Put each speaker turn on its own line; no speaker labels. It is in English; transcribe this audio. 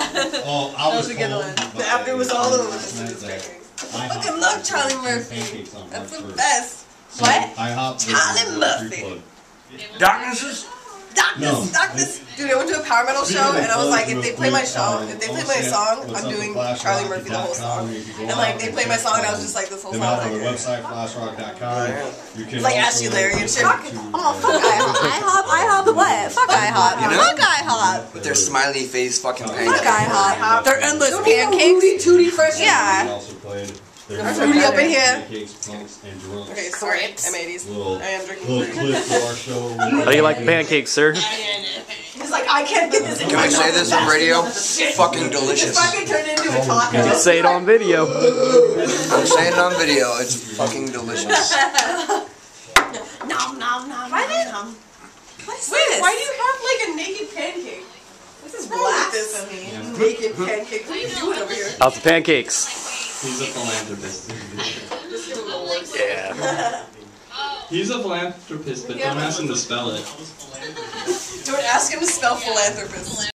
Oh, I was
a good one.
cold,
After it was all over,
last
it
night
was
that
pancakes.
I
Fucking love Charlie Murphy.
pancakes on
That's the
March 1st.
best.
So
What?
IHOP
Charlie Murphy.
Darknesses?
Doctors. Dude, I went to a power metal show and I was like, if they play my song, I'm doing Charlie Murphy the whole song. And like, they played my song and I was just like, this whole song.
On the website, flashrock.com. You can
like Ashley Larry and shit. Fuck IHOP. IHOP what? Fuck IHOP.
You know?
Fuck IHOP.
With their smiley face fucking
Fuck
pancakes.
IHOP. They're endless pancakes.
Tootie fresh.
Yeah.
There's
Rudy up in here.
Pancakes, punks, and drunks.
Okay, sorry. M80s.
Little
I am drinking.
clip of our show.
How do you like the pancakes, sir?
He's like, I can't get this in
Can
my
I say
mouth.
this on radio? Fucking
It's
delicious.
fucking turned into a taco.
You say it on video.
I'm saying it on video. It's fucking delicious.
Nom nom nom. Nom. What's this? Why do you have like a naked pancake? This is wrong with this of me. Naked pancake. What are you doing over here?
How's the pancakes?
He's a philanthropist.
Yeah.
He's a philanthropist, but don't ask him to spell it.
Don't ask him to spell philanthropist.